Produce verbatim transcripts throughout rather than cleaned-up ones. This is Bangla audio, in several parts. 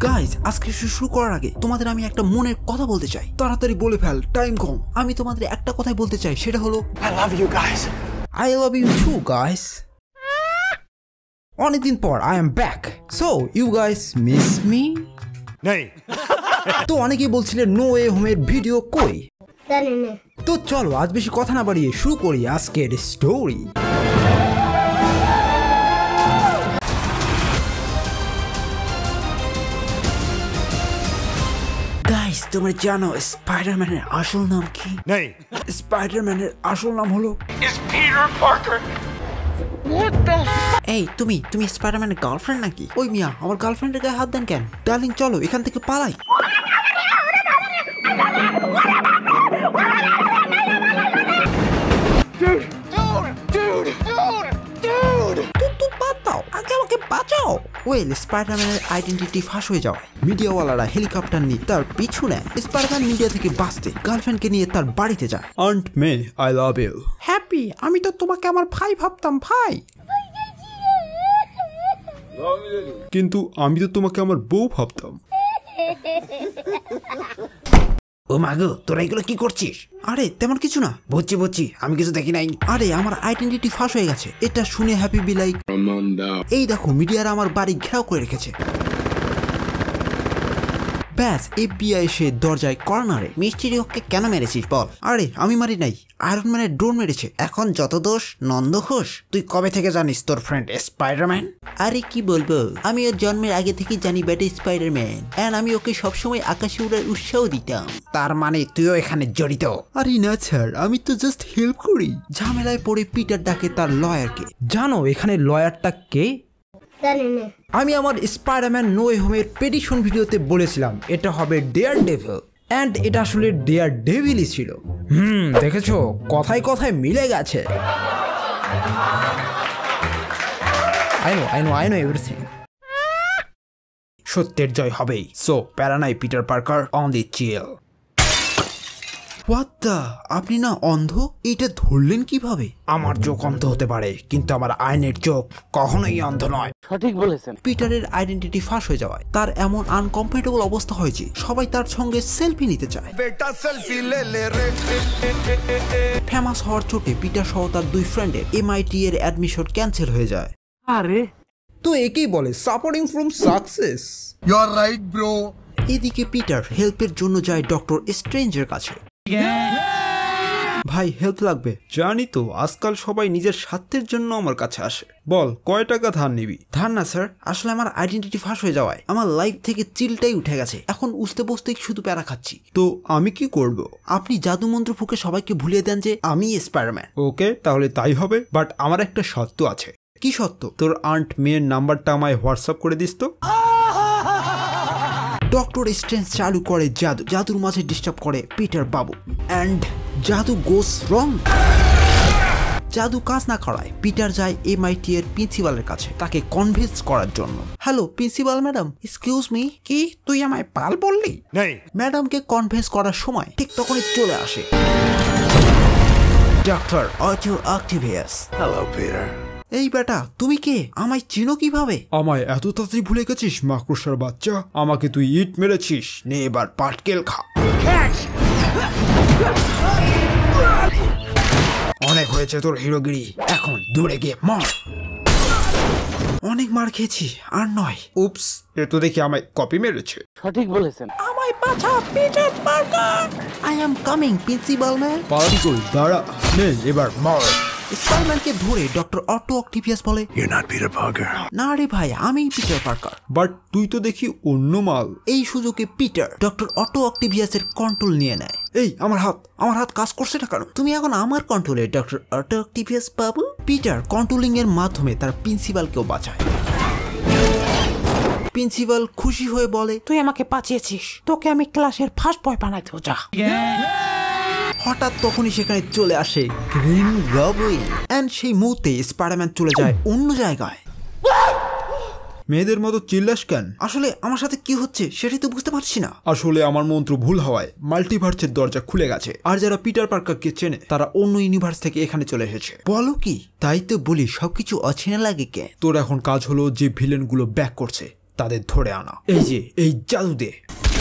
গাইজ আজকে শুরু করার আগে তোমাদের আমি একটা মনের কথা বলতে চাই, তাড়াতাড়ি বলে ফেল, টাইম কম। আমি তোমাদের একটা কথাই বলতে চাই, সেটা হলো I love you guys. I love you too guys. অনেকদিন পর I am back. So you guys miss me? নেই। তো অনেকেই বলছিলেন নো ওয়ে হোমের ভিডিও কই। তো চলো আজ বেশি কথা না বাড়িয়ে শুরু করি আজকের স্টোরি। গাইস তোমরা জানো স্পাইডারম্যানের আসল নাম কি? নেই। স্পাইডারম্যানের আসল নাম হলো Is Peter Parker? What the? এই তুমি তুমি স্পাইডারম্যানের গার্লফ্রেন্ড নাকি? ওই মিয়া আমার গার্লফ্রেন্ডের গায়ে হাত দেন কেন? ডার্লিং চলো এখান থেকে পালাই। Dude, dude, dude, dude. তুই বাদ দাও, আগে আমাকে বাঁচাও। ওয়েল স্পাইডারম্যানের আইডেন্টিটি ফাঁস হয়ে যাওয়ায় মিডিয়াওয়ালারা হেলিকপ্টার নিয়ে তার পিছু নেয়। স্পাইডারম্যান মিডিয়া থেকে বাঁচতে গার্লফ্রেন্ডকে নিয়ে তার বাড়িতে যায়। Aunt May I love you. Happy, আমি তো তোমাকে আমার ভাই ভাবতাম। ভাই কিন্তু আমি তো তোমাকে আমার বউ ভাবতাম। ও মাগো তোরা এগুলো কি করছিস? আরে তেমন কিছু না, বুঝছি বুঝছি, আমি কিছু দেখি নাই। আরে আমার আইডেন্টিটি ফাঁস হয়ে গেছে, এটা শুনে হ্যাপি বি লাইক এই দেখো মিডিয়ারা আমার বাড়ি ঘেরাও করে রেখেছে। ব্যাস এফবিআই এসে দরজায় কর্নারে। মিস্টিরিওকে কেন মেরেছিস বল? আরে আমি মারি নাই, আয়রন ম্যানের ড্রোন মেরেছে। এখন যত দোষ নন্দ ঘোষ। তুই কবে থেকে জানিস তোর ফ্রেন্ড স্পাইডারম্যান? আরে কি বলবো, আমি ওর জন্মের আগে থেকে জানি ব্যাটে স্পাইডারম্যান, এন্ড আমি ওকে সবসময় আকাশে উড়ার উৎসাহ দিতাম। তার মানে তুইও এখানে জড়িত? আরে না স্যার, আমি তো জাস্ট হেল্প করি। ঝামেলায় পড়ে পিটার ডাকে তার লয়ারকে। জানো এখানে লয়ারটা কে? আমি আমার স্পাইডারম্যান নো ওয়ে হোমের পেটিশন ভিডিওতে বলেছিলাম এটা হবে ডেয়ার ডেভিল, এন্ড এটা আসলে ডেয়ার ডেভিলই ছিল। হুম দেখেছো, কথায় কথায় মিলে গেছে। I know I know I know everything. সত্যের জয় হবেই। সো প্যারানাই Peter Parker, on the chill. What the, আপনি না অন্ধ? এইটা ধরলেন কিভাবে? আমার চোখ অন্ধ হতে পারে, কিন্তু আমার আইনের চোখ কখনোই অন্ধ নয়। সঠিক বলেছেন। পিটারের আইডেন্টিটি ফাঁস হয়ে যাওয়ায় তার এমন আনকমফোর্টেবল অবস্থা হয়েছে, সবাই তার সঙ্গে সেলফি নিতে চায়। ফেমাস হওয়ার চোটে পিটার সহ তার দুই ফ্রেন্ডের এমআইটি এর অ্যাডমিশন ক্যান্সেল হয়ে যায়। আরে তো একেই বলে supporting from success. You are right, bro. এদিকে পিটার হেল্পের জন্য যায় ডক্টর স্ট্রেঞ্জের কাছে। ভাই হেল্প লাগবে? জানি তো, আজকাল সবাই নিজের স্বার্থের জন্য আমার কাছে আসে। বল কয় টাকা ধার নিবি? ধার না স্যার, আসলে আমার আইডেন্টিটি ফাঁস হয়ে যাওয়ায় আমার লাইফ থেকে চিলটাই উঠে গেছে। এখন উঠতে বসতেই শুধু প্যারা খাচ্ছি। তো আমি কি করব? আপনি জাদু মন্ত্র ফুঁকে সবাইকে ভুলিয়ে দেন যে আমি স্পাইডারম্যান। ওকে তাহলে তাই হবে, বাট আমার একটা শর্ত আছে। কি সত্য? তোর আন্ট মেয়ের নাম্বারটা আমায় হোয়াটসঅ্যাপ করে দিস তো। ডক্টর স্ট্রেঞ্জ চালু করে জাদু। জাদুর মাঝে ডিস্টার্ব করে পিটার বাবু, এন্ড জাদু গোস রং। জাদু কাজ না করায় পিটার যায় এমআইটি এর প্রিন্সিপালের কাছে তাকে কনভিন্স করার জন্য। Hello principal madam, excuse me. কি তুই আমায় পাল বললি? নেই। ম্যাডামকে কনভিন্স করার সময় ঠিক তখনই চলে আসে doctor Otto Octavius. Hello, Peter. এই বেটা তুমি কে? আমায় চিনো কিভাবে? আমায় এত তাড়াতাড়ি ভুলে গেছিস মাকড়সার বাচ্চা? আমাকে তুই ইট মেরেছিস, নে এবার পাটকেল খা। অনেক হয়েছে তোর হিরোগিরি, এখন দূরে গিয়ে মর। অনেক মার খেয়েছি, আর নয়। উপস, এ তো দেখি আমায় কপি মেরেছে। সঠিক বলেছেন। আমায় বাঁচাও Peter Parker. I am coming principal man. পারি কই, দাঁড়া, নে এবার মর। স্পাইডারম্যানকে ধরে ডক্টর অটো অক্টিভিয়াস বলে, You're not Peter Parker. না রে ভাই, আমি পিটার পার্কার। বাট তুই তো দেখি অন্য মাল। এই সুযোগে পিটার ডক্টর অটো অক্টিভিয়াসের কন্ট্রোল নিয়ে নেয়। এই আমার হাত, আমার হাত কাজ করছে না কেন? তুমি এখন আমার কন্ট্রোলে ডক্টর অটো অক্টিভিয়াস বাবু। পিটার কন্ট্রোলিং এর মাধ্যমে তার প্রিন্সিপালকেও বাঁচায়। প্রিন্সিপাল খুশি হয়ে বলে, তুই আমাকে বাঁচিয়েছিস, তোকে আমি ক্লাসের ফার্স্ট বয় বানাই দেবো, যা। হঠাৎ তখনই সেখানে চলে আসে গ্রিন গবলিন, এন্ড সেই মুহূর্তে স্পাইডারম্যান চলে যায় অন্য জায়গায়। মেয়েদের মতো চিল্লাস কেন? আসলে আমার সাথে কি হচ্ছে সেটাই তো বুঝতে পারছি না। আসলে আমার মন্ত্র ভুল হওয়ায় মাল্টিভার্সের দরজা খুলে গেছে, আর যারা পিটার পার্কারকে চেনে তারা অন্য ইউনিভার্স থেকে এখানে চলে এসেছে। বলো কি? তাই তো বলি সবকিছু অচেনা লাগে কে? তোর এখন কাজ হলো যে ভিলেন গুলো ব্যাক করছে তাদের ধরে আনা। এই যে এই জাদু দিয়ে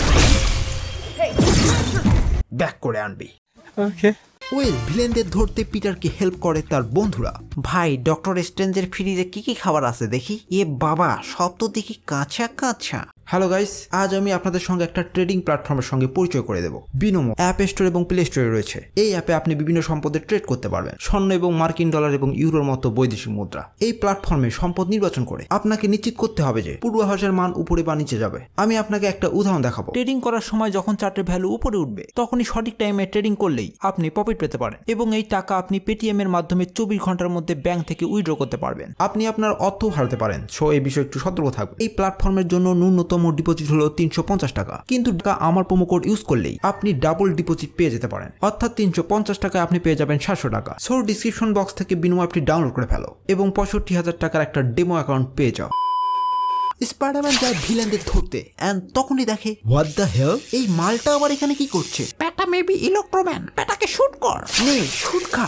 ব্যাক করে আনবি। ওকে। ওয়েল ভিলেনদের ধরতে পিটারকে হেল্প করে তার বন্ধুরা। ভাই ডক্টর স্ট্রেঞ্জের ফ্রিজে কি কি খাবার আছে দেখি। এ বাবা সব তো দেখি কাঁচা কাঁচা। হ্যালো গাইস, আজ আমি আপনাদের সঙ্গে একটা ট্রেডিং প্ল্যাটফর্মের সঙ্গে পরিচয় করে দেব। বিনোমো অ্যাপ স্টোর এবং প্লে স্টোরে রয়েছে। এই অ্যাপে আপনি বিভিন্ন সম্পদে ট্রেড করতে পারবেন, স্বর্ণ এবং মার্কিন ডলার এবং ইউরোর মতো বৈদেশিক মুদ্রা। এই প্ল্যাটফর্মে সম্পদ নির্বাচন করে আপনাকে নিশ্চিত করতে হবে যে পূর্বাভাসের মান উপরে বা নিচে যাবে। আমি আপনাকে একটা উদাহরণ দেখাবো। ট্রেডিং করার সময় যখন চার্টের ভ্যালু উপরে উঠবে তখনই সঠিক টাইমে ট্রেডিং করলেই আপনি প্রফিট পেতে পারেন এবং এই টাকা আপনি পেটিএম এর মাধ্যমে চব্বিশ ঘন্টার মধ্যে ব্যাংক থেকে উইথড্র করতে পারবেন। আপনি আপনার অর্থ হারাতে পারেন, সো এই বিষয়ে একটু সতর্ক থাকবেন। এই প্ল্যাটফর্মের জন্য ন্যূনতম ডিপোজিট হলো তিনশো পঞ্চাশ টাকা, কিন্তু আমার প্রোমো কোড ইউজ করলেই আপনি ডাবল ডিপোজিট পেয়ে যেতে পারেন, অর্থাৎ তিনশো পঞ্চাশ টাকায় আপনি পেয়ে যাবেন সাতশো টাকা। সো ডিসক্রিপশন বক্স থেকে বিনোমো অ্যাপটি ডাউনলোড করে ফেলো এবং পঁয়ষট্টি হাজার টাকার একটা ডেমো অ্যাকাউন্ট পেয়ে যাও। স্পাইডারম্যান যায় ভিলেনদের ধরতে এন্ড তখনই দেখে হোয়াট দ্য হেল, এই মালটা আবার এখানে কি করছে। প্যাটা মেবি ইলেকট্রোম্যান, প্যাটাকে শুট কর, নে শুট খা।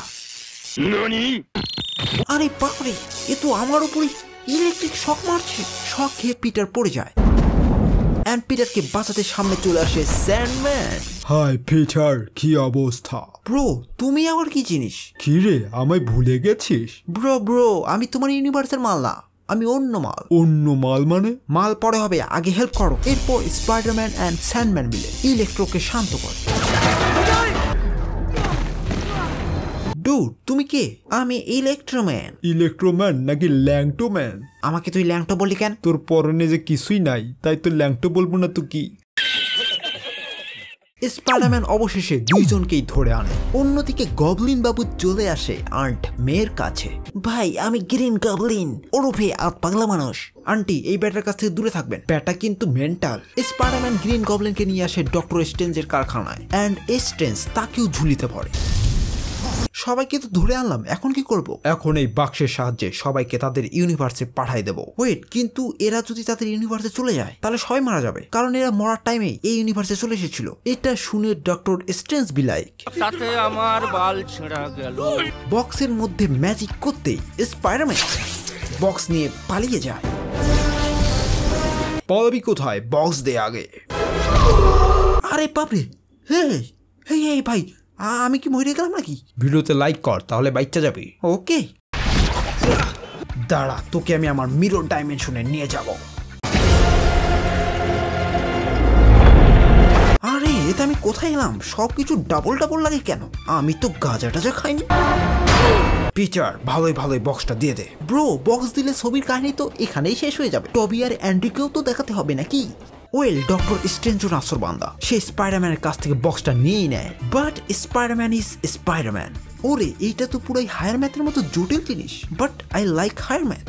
আরে বাপরে, এ তো আমার উপরে ইলেকট্রিক শক মারছে। শক খেয়ে পিটার পড়ে যায় এন্ড পিটারকে বাঁচাতে সামনে চলে আসে স্যান্ডম্যান। হাই পিটার, কি অবস্থা? ব্রো তুমি আবার কি জিনিস? কি রে, আমায় ভুলে গেছিস? ব্রো ব্রো আমি তোমার ইউনিভার্সের মাল না, আমি অন্য মাল। অন্য মাল মানে? মাল পরে হবে, আগে হেল্প করো। এরপর স্পাইডারম্যান এন্ড স্যান্ডম্যান মিলে ইলেকট্রোকে শান্ত করে। ডুড তুমি কে? আমি ইলেকট্রোম্যান। ইলেকট্রোম্যান নাকি ল্যাংটোম্যান? আমাকে তুই ল্যাংটো বললি কেন? তোর পরনে যে কিছুই নাই, তাই তো ল্যাংটো বলবো না তো কি? স্পাইডারম্যান অবশেষে দুইজনকেই ধরে আনে। অন্যদিকে গবলিন বাবু চলে আসে আন্ট মেয়ের কাছে। ভাই আমি গ্রিন গবলিন, ওরফে আত পাগলা মানুষ। আন্টি এই ব্যাটার কাছ থেকে দূরে থাকবেন, ব্যাটা কিন্তু মেন্টাল। স্পাইডারম্যান গ্রিন গবলিনকে নিয়ে আসে ডক্টর স্ট্রেঞ্জের কারখানায় এন্ড স্ট্রেঞ্জ তাকেও ঝুলিতে পড়ে। সবাইকে তো ধরে আনলাম, এখন কি করব? এখন এই বাক্সের সাহায্যে সবাইকে তাদের ইউনিভার্সে পাঠাই দেব। ওয়েট, কিন্তু এরা যদি তাদের ইউনিভার্সে চলে যায় তাহলে সবাই মারা যাবে, কারণ এরা মরার টাইমে এই ইউনিভার্সে চলে এসেছিল। এটা শুনে ডক্টর স্ট্রেঞ্জ বি লাইক, তাতে আমার বাল ছেঁড়া গেল। বক্সের মধ্যে ম্যাজিক করতেই স্পাইডারম্যান বক্স নিয়ে পালিয়ে যায়। পালাবি কোথায়? বক্স দে আগে। আরে বাপরে, হে হে হে ভাই, আমি কি মরে গেলাম নাকি? ভিডিওতে লাইক কর, তাহলে বাইকটা যাবি। ওকে দাঁড়া, তোকে আমি আমার মিরর ডাইমেনশনে নিয়ে যাব। আরে এটা আমি কোথায় এলাম? সবকিছু ডাবল ডাবল লাগে কেন? আমি তো গাঁজা টাজা খাইনি। পিটার ভালোই ভালোই বক্সটা দিয়ে দে। ব্রো বক্স দিলে ছবির কাহিনী তো এখানেই শেষ হয়ে যাবে। টবি আর অ্যান্ড্রিকেও তো দেখাতে হবে নাকি? ওয়েল ডক্টর স্ট্রেঞ্জও নাসর বান্দা, সে স্পাইডারম্যানের কাছ থেকে বক্সটা নিয়েই নেয়। But Spider-Man is Spider-Man. ওরে এইটা তো পুরাই হায়ার ম্যাথের মতো জটিল জিনিস, but I like higher math.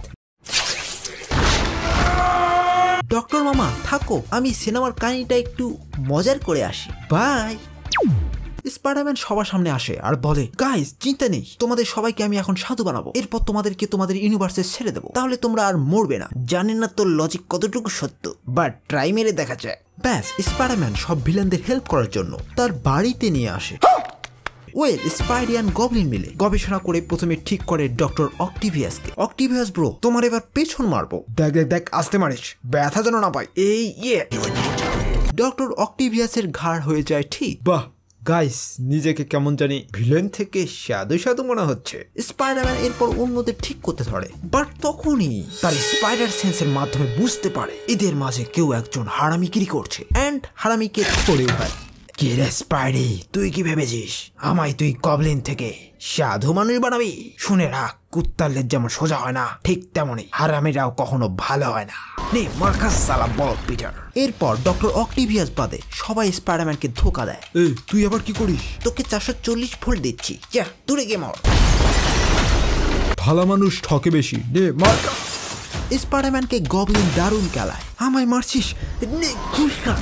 Doctor মামা থাকো, আমি সিনেমার কাহিনীটা একটু মজার করে আসি, বাই। স্পাইডারম্যান সবার সামনে আসে আর বলে, গাইস চিন্তা নেই, তোমাদের সবাইকে আমি এখন সাধু বানাবো, এরপর তোমাদেরকে তোমাদের ইউনিভার্সে ছেড়ে দেবো, তাহলে তোমরা আর মরবে না। জানি না তোর লজিক কতটুকু সত্য, বাট ট্রাই মেরে দেখা যায়। ব্যাস স্পাইডারম্যান সব ভিলেনদের হেল্প করার জন্য তার বাড়িতে নিয়ে আসে। ওয়েল স্পাইডিয়ান গবলিন মিলে গবেষণা করে প্রথমে ঠিক করে ডক্টর অক্টিভিয়াসকে। অক্টিভিয়াস ব্রো তোমার এবার পেছন মারবো। দেখ দেখ দেখ, আসতে মারিস, ব্যথা যেন না পাই। এই ইয়ে ডক্টর অক্টিভিয়াসের ঘাড় হয়ে যায় ঠিক। বাহ গাইস, নিজেকে কেমন জানি ভিলেন থেকে সাধু সাধু মনে হচ্ছে। স্পাইডারম্যান এরপর অন্যদের ঠিক করতে ধরে, বাট তখনই তার স্পাইডার সেন্সের মাধ্যমে বুঝতে পারে এদের মাঝে কেউ একজন হারামিগিরি করছে এন্ড হারামিকে ধরে উঠায়। কে রে স্পাইডি, তুই কি ভেবেছিস আমায় তুই গবলিন থেকে সাধু মানুষ বানাবি? শুনে রাখ, কুত্তারদের যেমন সোজা হয় না, ঠিক তেমনই হারামিরাও কখনো ভালো হয় না। নে মার্কাস সালা বল পিটার। এরপর ডক্টর অক্টিভিয়াস বাদে সবাই স্পাইডারম্যানকে ধোকা দেয়। এ তুই আবার কি করিস? তোকে চারশো চল্লিশ ভোল্ট দিচ্ছি, যা দূরে গিয়ে মর। ভালো মানুষ ঠকে বেশি, নে মার্কা। স্পাইডারম্যানকে গবলিন দারুণ খেলায়। আমায় মারছিস? নে ঘুষ খা।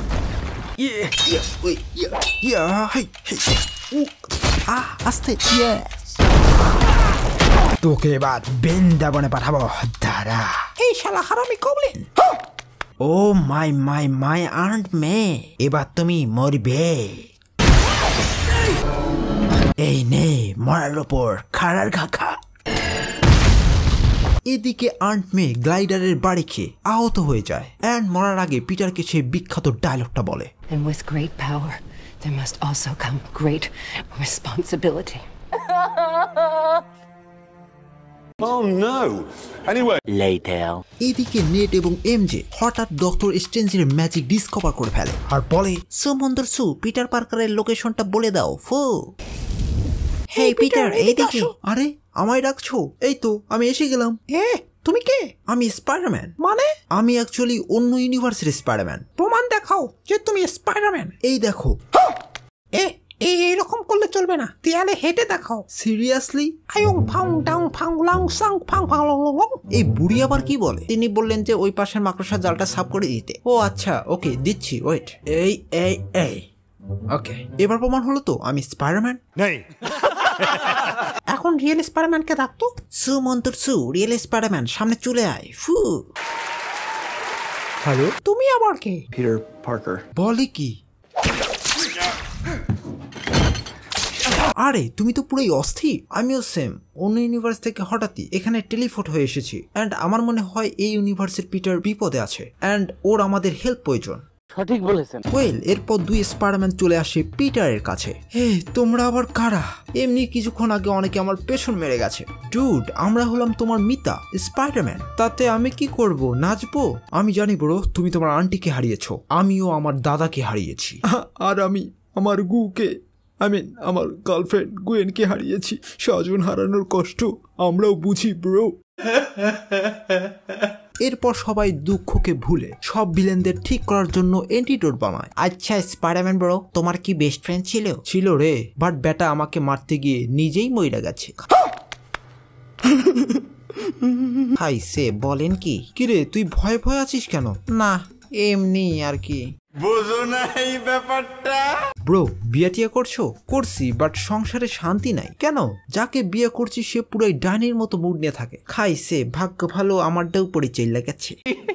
আস্তে, তোকে এবার বৃন্দাবনে পাঠাবো, দাঁড়া। এই শালা হারামি Goblin. O my my my aunt মে, এবার তুমি মরবে। এই নে মরার ওপর খাড়ার ঘা খা। এদিকে আন্ট মে গ্লাইডারের বাড়ি খেয়ে আহত হয়ে যায় অ্যান্ড মরার আগে পিটারকে সেই বিখ্যাত ডায়লগটা বলে, And with great power, there must also come great responsibility. Oh no. Anyway, Later. এদিকে নেট এবং এমজে হঠাৎ ডক্টর স্ট্রেঞ্জের ম্যাজিক ডিসকভার করে ফেলে আর বলে, সুমন্দর সু পিটার পার্কারের লোকেশনটা বলে দাও ফু। হেই পিটার এইদিকে। আরে আমায় ডাকছো? এই তো আমি এসে গেলাম। এ তুমি কে? আমি স্পাইডারম্যান। মানে? আমি অ্যাকচুয়ালি অন্য ইউনিভার্সের স্পাইডারম্যান। প্রমাণ দেখাও যে তুমি স্পাইডারম্যান। এই দেখো। এ এরকম করলে চলবে না, দেয়ালে হেঁটে দেখাও। সিরিয়াসলি? আয়ং ফাং ডাং ফাং লাং সাং ফাং ফাং লং লং। এই বুড়ি আবার কি বলে? তিনি বললেন যে ওই পাশের মাকড়সার জালটা সাফ করে দিতে। ও আচ্ছা, ওকে দিচ্ছি, ওয়েট। এই এই এই ওকে, এবার প্রমাণ হলো তো আমি স্পাইডারম্যান। নেই। এখন রিয়েল স্পাইডারম্যানকে ডাকতো। সুমন্তর সু রিয়েল স্পাইডারম্যান সামনে চলে আয়। ফু। হ্যালো, তুমি আবার কে? Peter Parker. বলে কি? আরে তুমি তো পুরোই অস্থির। আমিও সেম, অন্য ইউনিভার্স থেকে হঠাৎই এখানে টেলিপোর্ট হয়ে এসেছি অ্যান্ড আমার মনে হয় এই ইউনিভার্সের পিটার বিপদে আছে অ্যান্ড ওর আমাদের হেল্প প্রয়োজন। সঠিক বলেছেন। ওয়েল, এরপর দুই স্পাইডারম্যান চলে আসে পিটারের কাছে। হে তোমরা আবার কারা? এমনি কিছুক্ষণ আগে অনেকে আমার পেছন মেরে গেছে। ডুড, আমরা হলাম তোমার মিতা স্পাইডারম্যান। তাতে আমি কি করব? নাচবো? আমি জানি ব্রো, তুমি তোমার আন্টিকে হারিয়েছো, আমিও আমার দাদাকে হারিয়েছি, আর আমি আমার গুকে আই মিন আমার গার্লফ্রেন্ড গুয়েনকে হারিয়েছি। স্বজন হারানোর কষ্ট আমরাও বুঝি ব্রো। এরপর সবাই দুঃখকে ভুলে সব ভিলেনদের ঠিক করার জন্য অ্যান্টিডোট বানায়। আচ্ছা স্পাইডারম্যান ব্রো, তোমার কি বেস্ট ফ্রেন্ড ছিল? ছিল রে, বাট বেটা আমাকে মারতে গিয়ে নিজেই মইরা গেছে। হাই সে বলেন কি? কিরে তুই ভয় ভয় আছিস কেন? না এমনি আর কি। বুঝো না এই ব্যাপারটা? ব্রো, বিয়ে টিয়া করছো? করছি, বাট সংসারে শান্তি নাই। কেন? যাকে বিয়ে করছি সে পুরাই ডাইনির মতো মুড নিয়ে থাকে। খাইছে, ভাগ্য ভালো আমারটাও পরিচয় লেগেছে।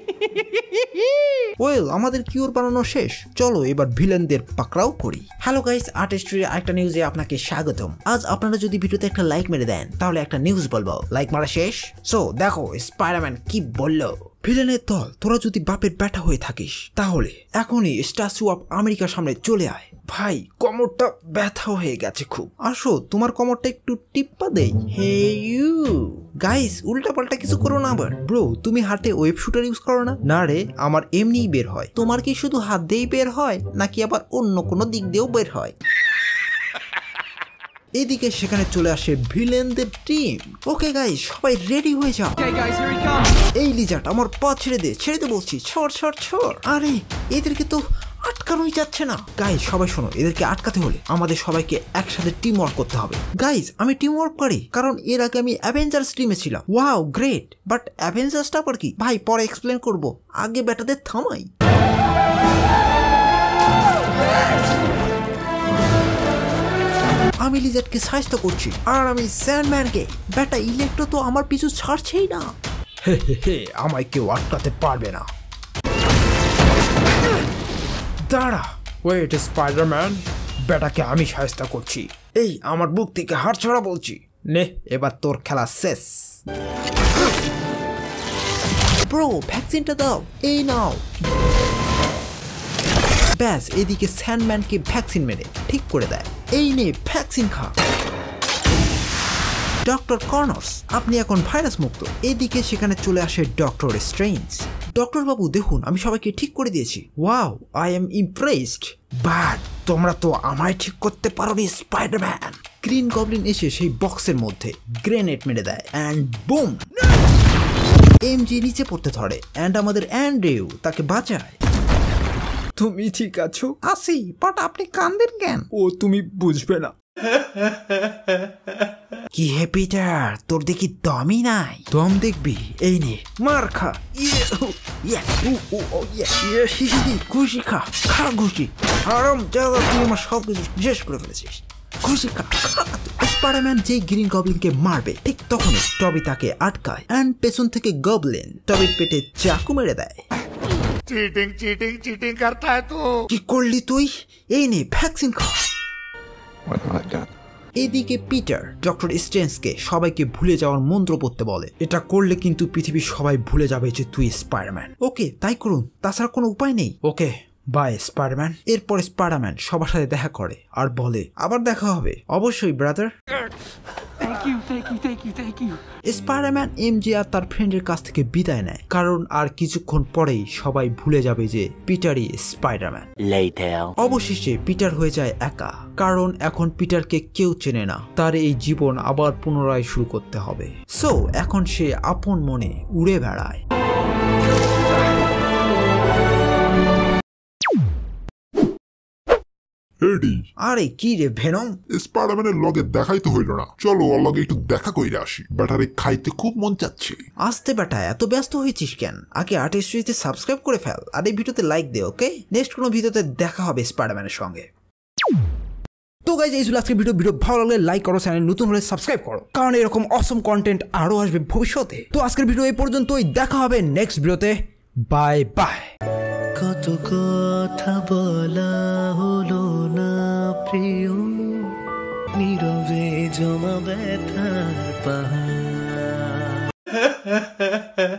ওয়েল, আমাদের কিওর বানানো শেষ, চলো এবার ভিলেনদের পাকড়াও করি। হ্যালো গাইস, আর্টস্টোরি আরেকটা নিউজে আপনাকে স্বাগতম। আজ আপনারা যদি ভিডিওতে একটা লাইক মেরে দেন তাহলে একটা নিউজ বলবো। লাইক মারা শেষ। সো দেখো স্পাইডারম্যান কি বললো। ভিলেনের দল, তোরা যদি বাপের ব্যাটা হয়ে থাকিস তাহলে এখনই স্ট্যাচু অফ আমেরিকার সামনে চলে আয়। ভাই কোমরটা ব্যথা হয়ে গেছে খুব, আসো তোমার কোমরটা একটু টিপ্পা দেই। হে ইউ গাইস, উল্টা পাল্টা কিছু করো না আবার। ব্রো, তুমি হাতে ওয়েব শুটার ইউজ করো না? না রে, আমার এমনিই বের হয়। তোমার কি শুধু হাত দিয়েই বের হয় নাকি আবার অন্য কোনো দিক দিয়েও বের হয়? এদিকে সেখানে চলে আসে ভিলেনদের টিম। ওকে গাইস, সবাই রেডি হয়ে যাও। এই লিজার্ড, আমার পা ছেড়ে দে, ছেড়ে দে বলছি, ছড় ছড় ছড়। আরে এদেরকে তো আটকানোই যাচ্ছে না। গাইস সবাই শোনো, এদেরকে আটকাতে হলে আমাদের সবাইকে একসাথে টিম ওয়ার্ক করতে হবে। গাইস আমি টিম ওয়ার্ক করি, কারণ এর আগে আমি অ্যাভেঞ্জার্স টিমে ছিলাম। ওয়াও গ্রেট, বাট অ্যাভেঞ্জার্সটা আবার কি? ভাই পরে এক্সপ্লেন করব, আগে ব্যাটাদের থামাই। আমি লিজার্ডকে সাহায্য করছি আর আমি স্যান্ডম্যানকে। ব্যাটা ইলেকট্রো তো আমার পিছু ছাড়ছেই না। হে হে হে, আমায় কেউ আটকাতে পারবে না। দাঁড়া, ওয়েট স্পাইডারম্যান, ব্যাটাকে আমি সাহায্য করছি। এই আমার বুক থেকে হাড় ছড়া বলছি। নে, এবার তোর খেলা শেষ। ব্রো ভ্যাকসিনটা দাও, এই নাও। ব্যাস, এদিকে স্যান্ডম্যানকে ভ্যাকসিন মেরে ঠিক করে দেয়। এই নে ভ্যাকসিন খা। ডক্টর কর্নস, আপনি এখন ভাইরাস মুক্ত। এদিকে সেখানে চলে আসে ডক্টর স্ট্রেঞ্জ। ডক্টর বাবু দেখুন, আমি সবাইকে ঠিক করে দিয়েছি। Wow, I am impressed. But তোমরা তো আমায় ঠিক করতে পারোনি স্পাইডারম্যান। গ্রিন গবলিন এসে সেই বক্সের মধ্যে গ্রেনেড মেরে দেয় অ্যান্ড বুম, এমজি নিচে পড়তে ধরে অ্যান্ড আমাদের অ্যান্ড্রিউ তাকে বাঁচায়। তুমি ঠিক আছো? আসি, বাট আপনি কান্দেন কেন? ও তুমি বুঝবে না। কি হে পিটার, তোর দেখি দমই নাই। দম দেখবি? এই নে মার খা। খুশি খা, খা খুশি। আরাম জায়গা, তুই আমার সব কিছু শেষ করে ফেলেছিস। খুশি খা। স্পাইডারম্যান যেই গ্রিন গবলিনকে মারবে ঠিক তখনই টবি তাকে আটকায় অ্যান্ড পেছন থেকে গবলিন টবির পেটে চাকু মেরে দেয়। চিটিং চিটিং চিটিং করতা হ্যায় তু। কি করলি তুই? এই নে ভ্যাকসিন খা। What have I done? এদিকে পিটার ডক্টর স্ট্রেঞ্জকে সবাইকে ভুলে যাওয়ার মন্ত্র পড়তে বলে। এটা করলে কিন্তু পৃথিবীর সবাই ভুলে যাবে যে তুই স্পাইডারম্যান। ওকে তাই করুন, তাছাড়া কোনো উপায় নেই। Okay bye Spider-Man. এরপর স্পাইডারম্যান সবার সাথে দেখা করে আর বলে আবার দেখা হবে অবশ্যই brother. Thank you, thank you, thank you, thank you. Spider-Man MJ আর তার ফ্রেন্ডের কাছ থেকে বিদায় নেয়, কারণ আর কিছুক্ষণ পরেই সবাই ভুলে যাবে যে পিটারই স্পাইডারম্যান। অবশেষে পিটার হয়ে যায় একা, কারণ এখন পিটারকে কেউ চেনে না। তার এই জীবন আবার পুনরায় শুরু করতে হবে। সো এখন সে আপন মনে উড়ে বেড়ায়। এডি, আরে কি রে ভেনম, স্পাইডারম্যানের লগে দেখাই তো হইল না, চলো ওর লগে একটু দেখা কইরে আসি, ব্যাটারে খাইতে খুব মন চাচ্ছে। আসতে বেটা, এত ব্যস্ত হয়েছিস কেন? আগে আর্টিস্ট্রিতে সাবস্ক্রাইব করে ফেল আর এই ভিডিওতে লাইক দে। ওকে, নেক্সট কোনো ভিডিওতে দেখা হবে স্পাইডারম্যানের সঙ্গে। তো গাইজ এই ছিল আজকের ভিডিও। ভিডিও ভালো লাগলে লাইক করো, চ্যানেল নতুন হলে সাবস্ক্রাইব করো, কারণ এরকম অসম কন্টেন্ট আরো আসবে ভবিষ্যতে। তো আজকের ভিডিও এই পর্যন্তই, দেখা হবে নেক্সট ভিডিওতে। Bye bye. কত কথা বলা হলো না প্রিয়, নীরবে জমা ব্যথার পাহাড়।